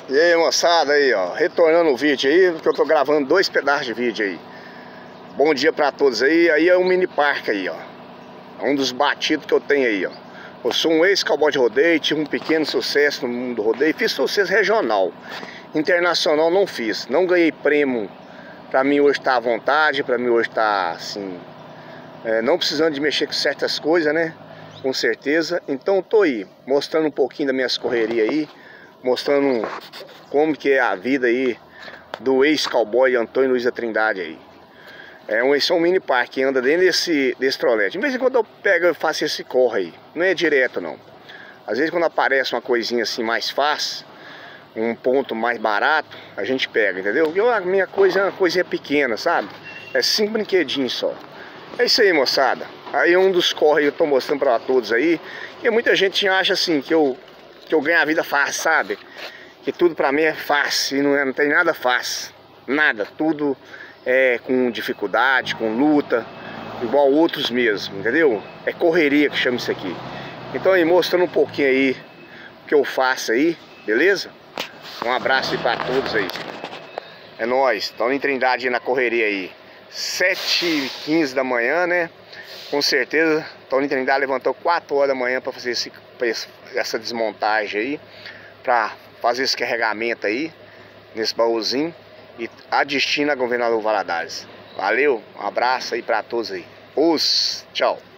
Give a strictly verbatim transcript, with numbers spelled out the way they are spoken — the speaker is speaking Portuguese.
E aí, moçada, aí ó, retornando o vídeo aí, porque eu tô gravando dois pedaços de vídeo aí. Bom dia pra todos aí. Aí é um mini parque aí, ó. É um dos batidos que eu tenho aí, ó. Eu sou um ex-cowboy de rodeio, tive um pequeno sucesso no mundo do rodeio. Fiz sucesso regional, internacional não fiz. Não ganhei prêmio. Pra mim hoje tá à vontade, pra mim hoje tá assim, é, não precisando de mexer com certas coisas, né? Com certeza. Então tô aí, mostrando um pouquinho das minhas correrias aí, mostrando como que é a vida aí do ex-cowboy Antônio Luiz da Trindade aí. É um, esse é um mini parque que anda dentro desse, desse trolete. De vez em quando eu pego e faço esse corre aí. Não é direto não. Às vezes quando aparece uma coisinha assim mais fácil, um ponto mais barato, a gente pega, entendeu? Porque a minha coisa é uma coisinha pequena, sabe? É cinco brinquedinhos só. É isso aí, moçada. Aí um dos corre que eu tô mostrando pra todos aí. E muita gente acha assim que eu que eu ganho a vida fácil, sabe? Que tudo pra mim é fácil e não, é, não tem nada fácil. Nada, tudo é com dificuldade, com luta, igual outros mesmo, entendeu? É correria que chama isso aqui. Então aí, mostrando um pouquinho aí o que eu faço aí, beleza? Um abraço aí pra todos aí. É nóis, estão em Trindade aí na correria aí. sete e quinze da manhã, né? Com certeza, Tony Trindade levantou quatro horas da manhã para fazer esse, essa desmontagem aí, para fazer esse carregamento aí, nesse baúzinho, e a destino a Governador Valadares. Valeu, um abraço aí para todos aí. Os, tchau.